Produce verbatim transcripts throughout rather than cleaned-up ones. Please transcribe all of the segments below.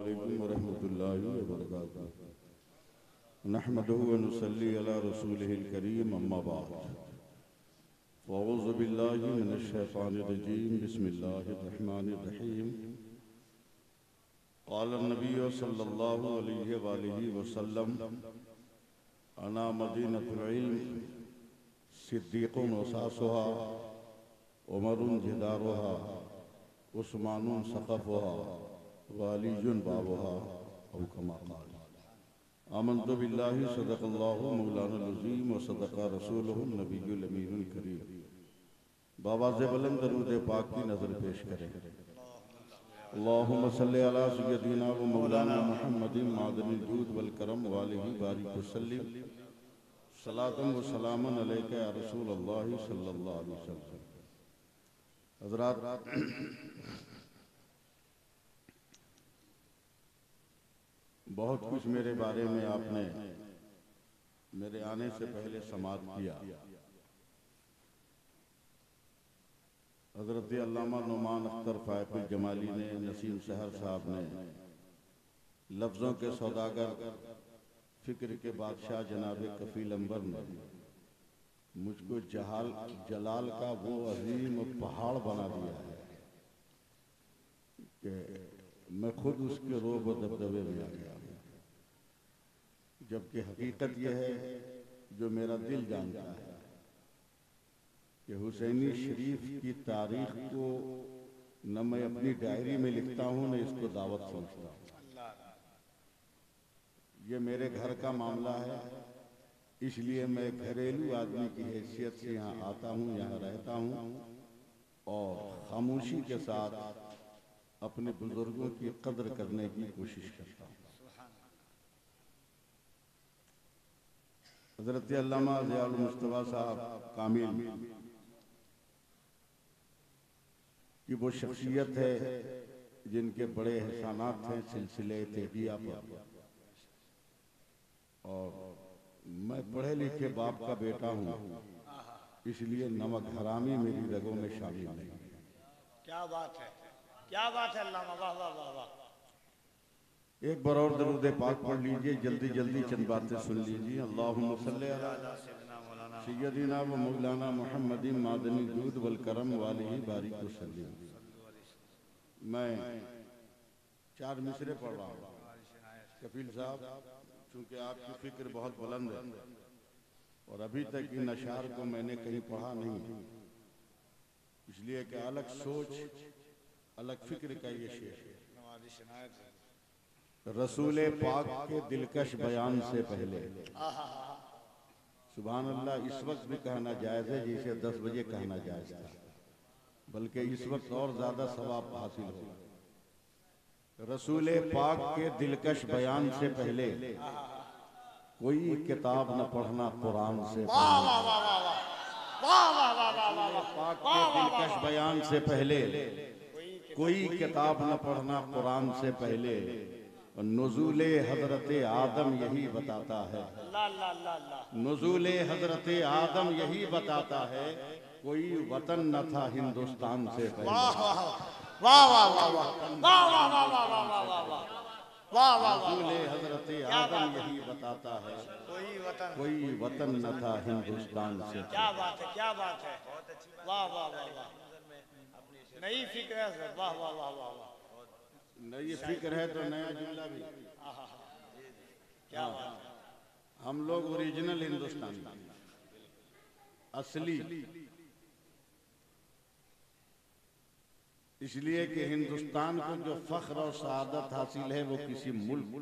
अस्सलामु अलैकुम वरहमतुल्लाहि वबरकातुहू। नहमदुहु व नुसल्ली अला रसूलिहिल करीम, अम्मा बाद। फ़अऊज़ु बिल्लाहि मिनश शैतानिर रजीम, बिस्मिल्लाहिर रहमानिर रहीम। क़ाल नबी सल्लल्लाहु अलैहि वालिहि वसल्लम, अना मदीनतुल इल्म, सिद्दीक़ुन असासुहा, उमरुन जिदारुहा, उस्मानुन सक़फ़ुहा, वालियुन बाबुहा, औ कमा क़ाल। आमन्तु बिल्लाहि सदक़ल्लाहु मौलाना अज़ीम व सदक़ा रसूलुहुन नबियुल अमीनुल करीम। बावाज़े बुलंद दरूद पाक की नज़र पेश करें। अल्लाहुम्मा सल्लि अला सय्यदिना व मौलाना मुहम्मदिन मादनिल जूद वल करम व आलिहि बारिक वसल्लिम। सलातुन व सलामुन अलैका या रसूल अल्लाह सल्लल्लाहु अलैहि वसल्लम। हज़रात, बहुत कुछ मेरे बारे में आपने मेरे आने से पहले समाअत किया। हज़रत अल्लामा नुमान अख्तर फ़ायकुल जमाली ने, नसीम सहर साहब ने, लफ्ज़ों के सौदागर फ़िक्र के बादशाह जनाब कफ़ील अंबर ने मुझको जहाल जलाल का वो अजीम पहाड़ बना दिया है कि मैं खुद उसके रोब व दबदबे में आ गया। जबकि हकीकत यह है जो मेरा दिल जानता है कि हुसैनी शरीफ की तारीख को न मैं अपनी डायरी में लिखता हूँ न इसको दावत समझता हूँ। ये मेरे घर का मामला है, इसलिए मैं घरेलू आदमी की हैसियत से यहाँ आता हूँ, यहाँ रहता हूँ और खामोशी के साथ अपने बुजुर्गों की कद्र करने की कोशिश करता हूँ। हज़रत अल्लामा ज़ियाउल मुस्तफ़ा साहब कामिल की वो शख्सियत है जिनके बड़े एहसानात हैं सिलसिले तेगिया पर। और मैं पढ़े लिखे बाप का बेटा हूँ, इसलिए नमक हरामी मेरी रगों में शामिल नहीं है। क्या बात है, क्या बात है अल्लामा, वाह वाह वाह वाह। एक बार और दरूद पाक पढ़ लीजिए, जल्दी जल्दी चंद बातें सुन लीजिए। अल्लाहुम्मा सल्ली अला सय्यदिना व मौलाना मुहम्मदिन मादनिल जूद वल करम व आलिहि बारिक वसल्लम। मैं चार मिसरे पढ़ रहा हूँ। कफील साहब, चूंकि आपकी फिक्र बहुत बुलंद है और अभी तक इन अशार को मैंने कहीं पढ़ा नहीं, इसलिए कि अलग सोच अलग फिक्र का ये शेर है। रसूले पाक के दिलकश बयान से पहले, सुभान अल्लाह, इस वक्त भी कहना जायज़ है जैसे दस बजे कहना जायज़ था, बल्कि इस वक्त और ज्यादा सवाब हासिल होगा। रसूले पाक के दिलकश बयान से पहले कोई किताब न पढ़ना कुरान से पहले। पाक के दिलकश बयान से पहले कोई किताब न पढ़ना कुरान से पहले। नुज़ूले हज़रते आदम यही बताता है, नुज़ूले हज़रते आदम यही बताता है, कोई वतन न था हिंदुस्तान से पहले। वाह वाह वाह वाह वाह वाह वाह वाह वाह वाह वाह वाह वाह वाह। नुज़ूले हज़रते आदम यही बताता है, कोई वतन कोई वतन न था हिंदुस्तान से। क्या बात है, क्या बात है, वाह वाह वाह वाह। नई फिक्र है सर, वाह वाह वाह वाह वाह। नई फिक्र है तो नया जुमला भी। क्या बात है। हम लोग ओरिजिनल हिंदुस्तानी, असली, इसलिए कि हिंदुस्तान को जो फख्र और सआदत हासिल है वो किसी मुल्क,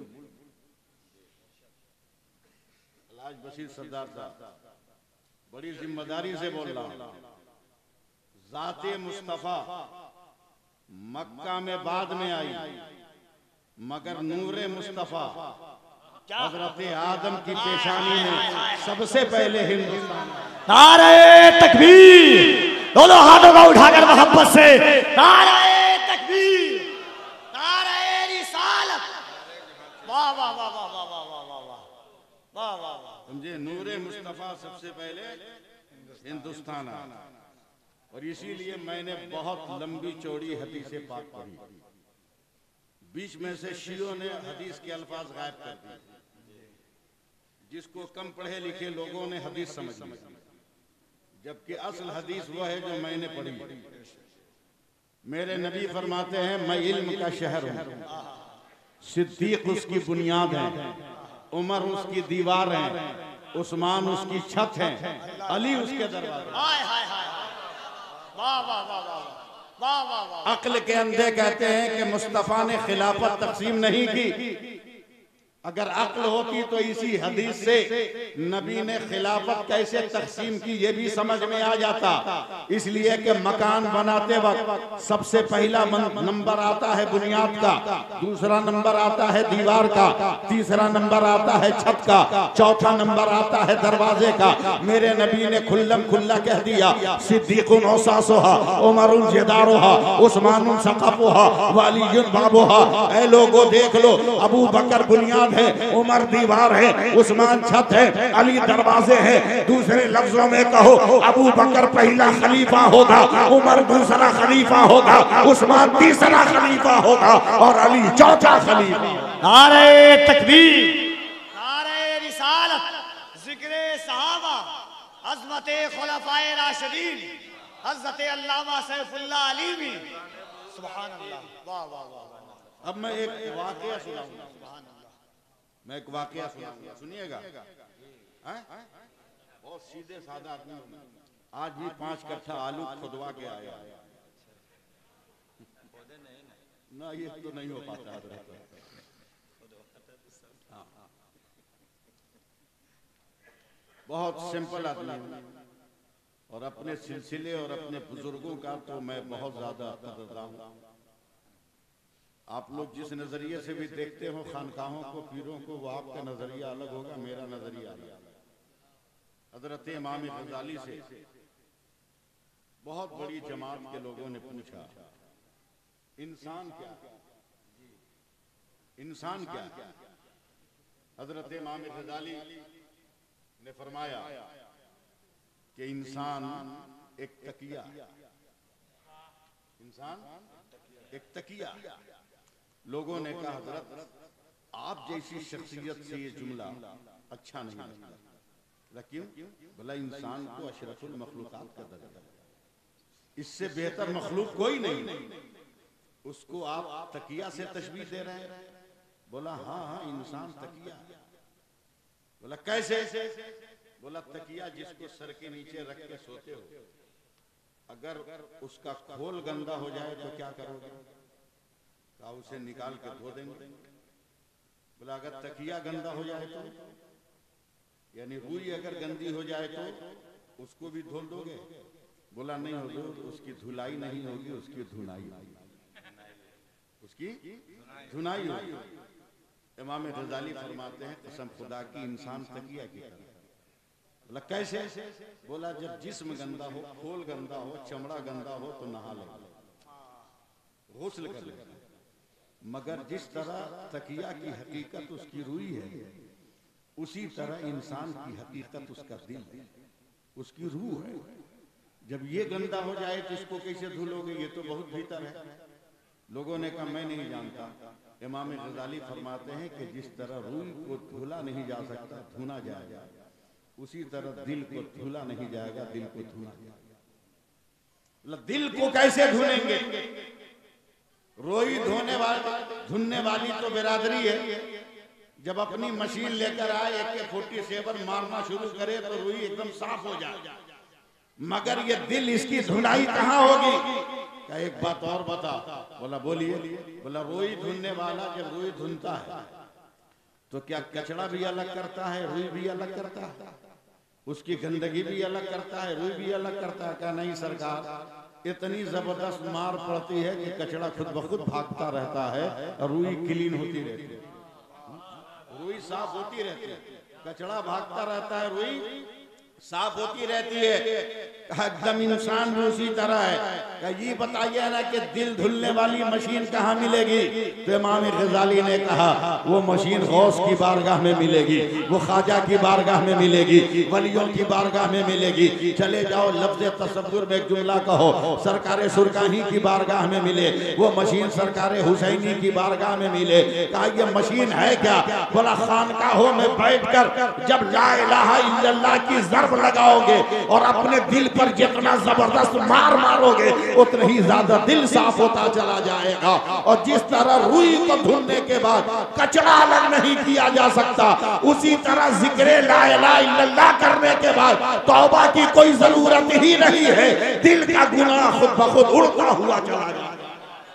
अल्लाज बशीर सरदार साहब बड़ी जिम्मेदारी से बोल रहा हूं, ज़ाते मुस्तफा मक्का में बाद में आई, मगर नूरे मुस्तफा हज़रत आदम की पेशानी में सबसे पहले हिंदुस्तान। नारे तकबीर, दोनों हाथों का उठाकर मोहब्बत से नारे तकबीर, नारे रिसालत। वाह वाह वाह वाह वाह वाह वाह वाह वाह वाह वाह। समझे, नूरे मुस्तफा सबसे पहले हिंदुस्तान आया। और इसीलिए मैंने बहुत लंबी चौड़ी हदीसे पाक पढ़ी बीच में से शियों ने हदीस के अल्फाज गायब कर दिए, जिसको कम पढ़े लिखे लोगों ने हदीस समझ ली, जबकि असल हदीस वो है जो मैंने पढ़ी। मेरे नबी फरमाते हैं मैं इल्म का शहर हूँ, सिद्दीक उसकी बुनियाद है, उमर उसकी दीवार है, उस्मान उसकी छत है, अली उसके दरवाजे। हाय हाय हाय, वाह वाह वाह वाह वाह वाह वाह। अक्ल के अंधे कहते हैं कि मुस्तफा ने खिलाफत तकसीम नहीं की। अगर अक्ल होती तो इसी हदीस से नबी ने खिलाफत कैसे तकसीम की ये भी समझ में आ जाता। इसलिए कि मकान बनाते वक्त सबसे पहला नंबर आता है बुनियाद का, दूसरा नंबर आता है दीवार का, तीसरा नंबर आता है छत का, चौथा नंबर आता है दरवाजे का। मेरे नबी ने खुल्लम खुल्ला कह दिया सिद्दीकुन औसासुहा, उमरुन जिदारुहा, उस्मानुन सक़फ़ुहा, वअलियुन बाबुहा। ऐ लोगों देख लो, अबू बकर बुनियाद है, उमर दीवार है, उस्मान छत है, अली दरवाजे हैं। दूसरे लफ्जों में कहो अबू बकर पहला खलीफा होगा, उमर दूसरा खलीफा होगा, उस्मान तीसरा खलीफा होगा और अली चौथा खलीफा। नारे तकबीर, नारे रिसालत, जिक्रे सहाबा, अज़मते खुलफाए राशिदीन, हज़रत अल्लामा सैफुल्लाह अलीमी, सुभान अल्लाह, वाह वाह वाह। अब मैं एक वाक़या सुनाऊंगा, मैं एक वाक़या सुनाऊंगा, सुनिएगा। बहुत सीधे साधा आदमी हूं। आज भी पांच कट्ठा आलू खुदवा के आया ना, ये तो नहीं हो पाता हज़रत। हाँ, बहुत सिंपल आदमी हूं और अपने सिलसिले और अपने बुजुर्गों का तो मैं बहुत ज्यादा कदरदान हूं। आप लोग जिस नजरिए से भी देखते हो खानकाहों को, पीरों को, वो आपका नजरिया अलग होगा, मेरा नजरिया अलग। हजरत इमाम गजाली से बहुत बड़ी जमात के लोगों ने पूछा इंसान क्या, इंसान क्या? हजरत इमाम गजाली ने फरमाया कि इंसान एक तकिया, इंसान एक तकिया। लोगों ने कहा हजरत आप जैसी शख्सियत से ये जुमला अच्छा नहीं लगता। क्यों? भला इंसान को अशरफुल मखलूकात का दर्जा, इससे बेहतर मखलूक कोई नहीं, उसको आप तकिया से तशबीह दे रहे हैं। बोला हाँ हाँ इंसान तकिया। बोला कैसे? बोला तकिया जिसको सर के नीचे रख के सोते हो, अगर उसका खोल गंदा हो जाए तो क्या करोगे? कहा उसे निकाल के धो देंगे। बोला अगर तकिया गंदा हो जाए तो, यानी रुई अगर गंदी हो जाए तो उसको भी धो दोगे? बोला नहीं होगी, उसकी धुलाई नहीं होगी, उसकी धुनाई, उसकी धुनाई होगी। इमाम गजाली फरमाते हैं कसम खुदा की इंसान तकिया की तरह। बोला कैसे? बोला जब जिस्म गंदा हो, खोल गंदा हो, चमड़ा गंदा हो तो नहा ले, गुस्ल कर ले। मगर जिस तरह तकिया की हकीकत उसकी रुई है, उसी तरह इंसान की हकीकत उसका दिल है, उसकी रूह है। जब ये गंदा हो जाए तो इसको कैसे धुलोगे? ये तो बहुत भीतर है। लोगों ने कहा मैं नहीं जानता। इमाम गजाली फरमाते हैं कि जिस तरह रूह को धुला नहीं जा सकता, धुना जाएगा, उसी तरह दिल को धुला नहीं जाएगा, दिल को धुना जाएगा। दिल को कैसे धुलेंगे? रोई धोने वाली, धुनने वाली तो बिरादरी है। जब अपनी मशीन लेकर आए ए के फोर्टी सेवन मारना शुरू करे तो रुई एकदम साफ हो जाए, मगर ये दिल इसकी धुनाई कहाँ होगी? क्या एक बात और बता? बोला बोलिए। बोला रुई धुनने वाला जब रुई धुनता है तो क्या कचड़ा भी अलग करता है, रुई भी अलग करता है, उसकी गंदगी भी अलग करता है, रुई भी अलग करता है? क्या नहीं सरकार, इतनी जबरदस्त मार पड़ती है कि कचड़ा खुद ब खुद भागता रहता है और रुई क्लीन होती रहती है, रुई साफ होती रहती है, कचड़ा भागता रहता है, रुई साफ होती रहती है, एकदम इंसान भी उसी तरह है। ये बताइए ना कि दिल धुलने वाली मशीन कहाँ मिलेगी? तो इमाम गजाली ने कहा वो मशीन गौस की बारगाह में मिलेगी, वो ख्वाजा की बारगाह में मिलेगी, वलियों की बारगाह में मिलेगी। चले जाओ लफ्ज़ तसव्वुर में एक जुमला कहो, सरकार सुरकाही की बारगाह में मिले, वो मशीन सरकार हुसैनी की बारगाह में मिले। कहा ये मशीन है क्या? बोला खानकाहों में बैठकर जब ला इलाहा इल्लल्लाह की ज़र्ब लगाओगे और अपने दिल पर जितना जबरदस्त मार मारोगे उतना ही ज्यादा दिल साफ होता चला जाएगा। और जिस तरह रूई को धुलने के बाद कचरा अलग नहीं किया जा सकता, उसी तरह जिक्र ला इलाहा इल्लल्लाह करने के बाद तौबा की कोई जरूरत ही नहीं है। दिल का गुनाह खुद ब खुद उड़ता हुआ चला जाएगा।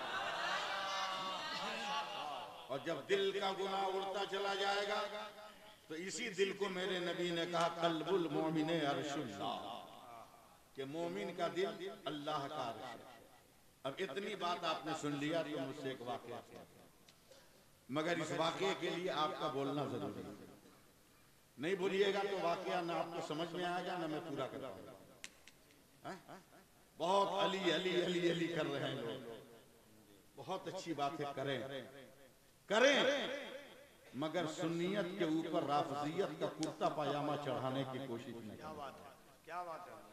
और जब दिल का गुनाह उड़ता चला जाएगा तो इसी दिल को मेरे नबी ने कहा कल्बुल मोमिन अर्शुल्लाह, कि मोमिन का दिल अल्लाह का अर्श है। अब इतनी बात आपने सुन लिया तो मुझसे एक वाकया, मगर इस वाकये के लिए आपका बोलना जरूरी है। नहीं बोलिएगा तो वाकया ना आपको समझ में आएगा ना मैं पूरा कर पाऊंगा। बहुत अली अली अली अली कर रहे हैं लोग, बहुत अच्छी बातें करें करें मगर सुन्नियत के ऊपर राफजियत का कुर्ता पाजामा चढ़ाने की कोशिश नहीं। क्या बात है, क्या बात है।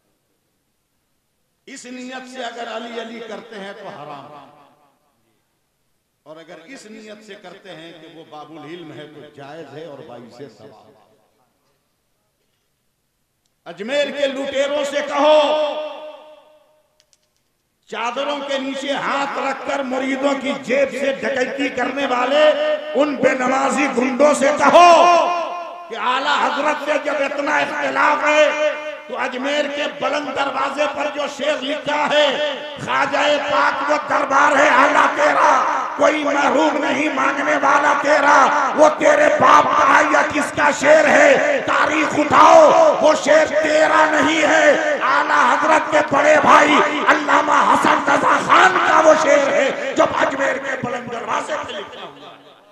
इस नियत से अगर अली अली करते हैं तो हराम, और अगर इस नियत से करते हैं कि वो बाबुल इल्म है तो जायज है और बाइसे सवाब। अजमेर के लुटेरों से कहो चादरों के नीचे हाथ रखकर मुरीदों की जेब से डकैती करने वाले उन बेनमाजी गुंडों से कहो कि आला हजरत से जब इतना इख्तिलाफ है तो अजमेर के बुलंद दरवाजे पर जो शेर लिखा है ख्वाजाए पाक वो दरबार है आला तेरा, कोई महरूम नहीं मांगने वाला तेरा, वो तेरे बाप का या किसका शेर है? तारीख उठाओ, वो शेर तेरा नहीं है, आला हजरत के बड़े भाई अल्लामा हसन रजा खान का वो शेर है जो अजमेर के बुलंद दरवाजे पे लिखा हुआ।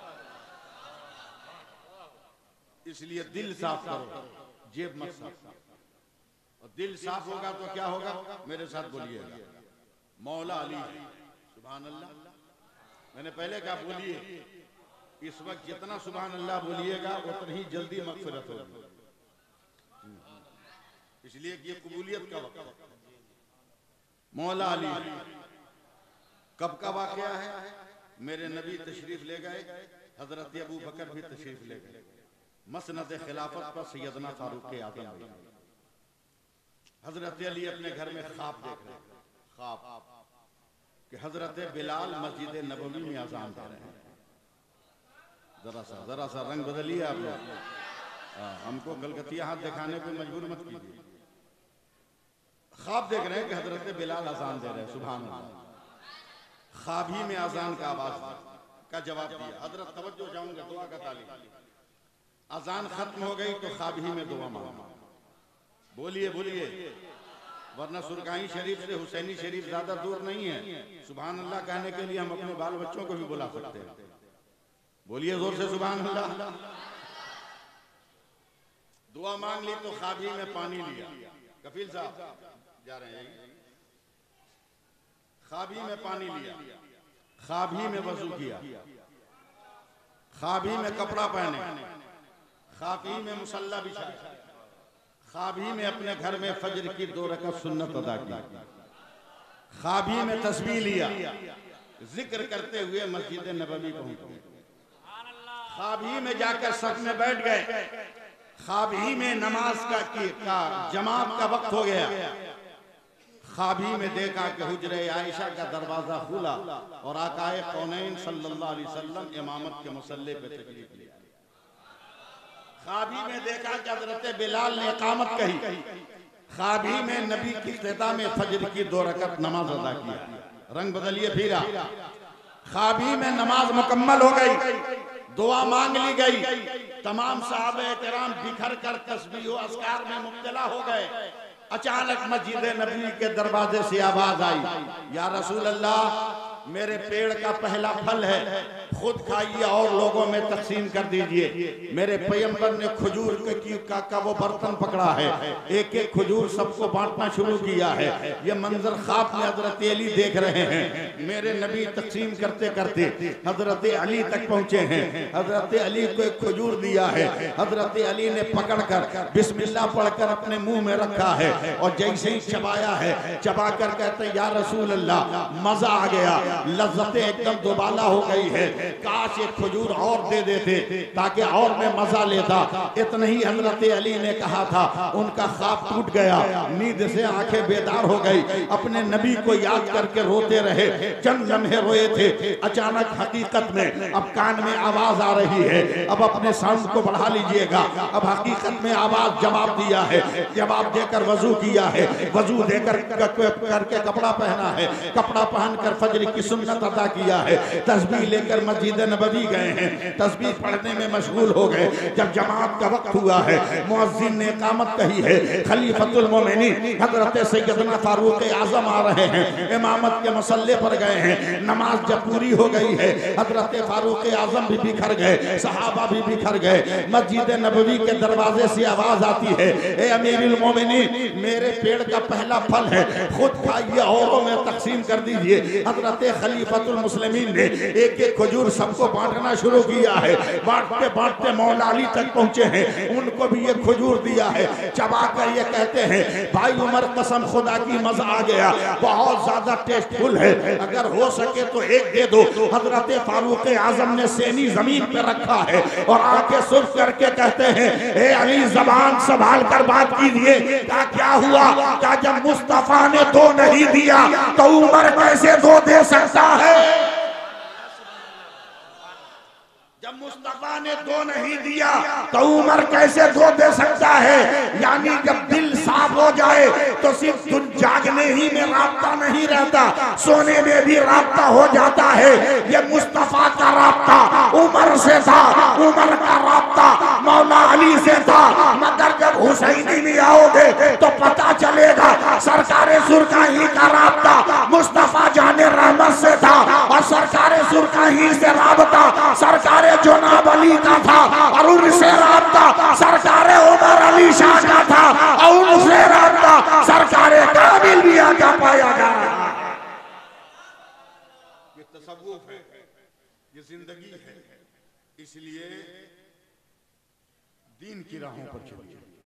इसलिए दिल साफ करो, जेब मत साफ करो। और दिल साफ होगा तो क्या होगा? मेरे साथ बोलिएगा, मौला अली सुभान अल्लाह। मैंने पहले कहा बोलिए, इस वक्त जितना सुभान अल्लाह बोलिएगा उतनी ही जल्दी मगफिरत होगी, इसलिए कि ये कबूलियत का वक्त। मौला अली कब का वाकया है? मेरे नबी तशरीफ ले गए, हजरत अबू बकर भी तशरीफ ले गए। मसनद खिलाफत पर सैयदना फारूक आज़म, हजरत अली अपने घर में ख्वाब देख रहे हैं, ख्वाब कि हजरत बिलाल मस्जिद नबवी में अज़ान दे रहे हैं। जरा सा जरा सा रंग बदलिए आप लोग, हमको गलगतिया हाथ दिखाने को मजबूर मत कीजिए। ख्वाब देख रहे हैं कि हजरत बिलाल अज़ान दे रहे हैं, सुभान अल्लाह। ख्वाब ही में अज़ान का आवाज का जवाब दिया। हजरत तवज्जो, जाऊंगा दुआ का तालीम। अज़ान खत्म हो गई तो ख्वाब ही में दुआ मांगा। बोलिए बोलिए, वरना सुरकाई शरीफ से हुसैनी शरीफ ज्यादा दूर नहीं है। सुभान अल्लाह कहने के लिए हम अपने बाल बच्चों को भी बुला सकते हैं। बोलिए जोर से सुभान अल्लाह। दुआ मांग ली तो ख्वाब ही में पानी लिया। कफील साहब जा रहे हैं, ख्वाब ही में पानी लिया, ख्वाब ही में वजू किया, ख्वाब ही में कपड़ा पहने, ख्वाब ही में मुसल्ला बिछाया, ख्वाब ही में अपने घर में फजर की दो रकात सुन्नत अदा की, ख्वाब ही में तस्बीह लिया, जिक्र करते हुए मस्जिद नबवी पहुंचे, ख्वाब ही में जाकर सफ में बैठ गए, ख्वाब ही में नमाज का, का जमात का वक्त हो गया, ख्वाब ही में देखा कि हुजरे आयशा का दरवाजा खुला और आकाए कौनैन सल्लल्लाहु अलैहि वसल्लम इमामत के मुसल्ले पे तशरीफ लिया। ख्वाब ही में देखा कि हजरत बिलाल ने इकामत कही, ख्वाब ही में नबी की इख्तिता में फजर की दो रकात नमाज अदा किया। रंग बदलिए फिरा, ख्वाब ही में नमाज मुकम्मल हो गई, दुआ मांग ली गई। तमाम सहाबे किराम बिखर कर तस्बीह व अस्कार में मुब्तला हो गए। अचानक मस्जिद नबी के दरवाजे से आवाज आई, या रसूल अल्लाह मेरे पेड़ का पहला फल है, खुद खाइए और लोगों में तकसीम कर दीजिए। मेरे पैगंबर ने खजूर के का, का वो बर्तन पकड़ा है, एक एक खजूर सबको बांटना शुरू किया है। ये मंजर ख्वाब में हजरत अली देख रहे हैं। मेरे नबी तकसीम करते करते हजरत अली तक पहुंचे हैं। हजरत अली को एक खजूर दिया है, हजरत अली ने पकड़कर बिस्मिल्लाह पढ़कर अपने मुंह में रखा है और जैसे ही चबाया है, चबाकर कहते या रसूल अल्लाह, मजा आ गया, लज्जतें एकदम दोबाला हो गई है, काश एक खजूर और दे देते ताकि और मैं मजा लेता। इतना ही हजरत अली ने कहा था, उनका ख्वाब टूट गया, नींद से आंखें बेदार हो गई, अपने नबी को याद करके रोते रहे। चंद लम्हे रोए थे, अचानक हकीकत में अब कान में आवाज आ रही है। अब अपने साउंड को बढ़ा लीजिएगा। अब हकीकत में आवाज जवाब दिया है, जवाब देकर वजू किया है, वजू देकर करके कपड़ा पहना है, कपड़ा पहनकर फजर की सुन्नत अदा किया है, तस्बीह लेकर मस्जिद नबवी गए हैं, तस्बीह पढ़ने में मशगूल हो गए। जब जमात का वक्त हुआ है, मुअज्जिन ने इकामत कही है, खलीफतुल मोमिनीन हजरत सैयदना फारूक आजम आ रहे हैं, इमामत के मसल्ले पर गए हैं। नमाज जब पूरी हो गई है, हजरत फारूक आजम भी बिखर गए, सहाबा भी बिखर गए। मस्जिद नबवी के दरवाजे से आवाज आती है, ए अमीरुल मोमिनीन, मेरे पेड़ का पहला फल है, खुद खाइए औरों में तकसीम कर दीजिए। हजरत खलीफतुल मुस्लिमीन ने एक एक खजूर सबको बांटना शुरू किया है। बांटते बांटते मौला अली तक पहुंचे हैं, उनको भी ये खजूर दिया है। चबा कर ये कहते हैं, भाई उमर कसम खुदा की मजा आ गया, बहुत ज्यादा टेस्टफुल है, अगर हो सके तो एक दे दो। हजरत फारूक आजम ने सेनी जमीन पे रखा है और आंखें सुर्ख करके कहते हैं, ए अली जबान संभाल कर बात कीजिए, क्या क्या हुआ? क्या जब मुस्तफा ने दो नहीं दिया तो उमर कैसे दो दे सकता है? जब मुस्तफा ने दो नहीं दिया तो उमर कैसे दो दे सकता है? यानी जब दिल साफ हो जाए तो सिर्फ जागने ही में राब्ता नहीं रहता, सोने में भी राब्ता हो जाता है। ये मुस्तफा का राब्ता उमर से था, उमर का राब्ता मौला अली से था। मगर जब हुसैनी में आओगे तो पता चलेगा सरकारे सुरकाही का राब्ता मुस्तफा जाने रहमत से था और सरकारे सुरकाही से राब्ता सरकारे जनाब अली का था और उनसे राब्ता सरकारे उमर अली शाह का था और उनसे राब्ता सरकारे कामिल मियां का पाया गया। ये तसव्वुफ है, ये जिंदगी है, इसलिए दीन की राहों पर चलिए।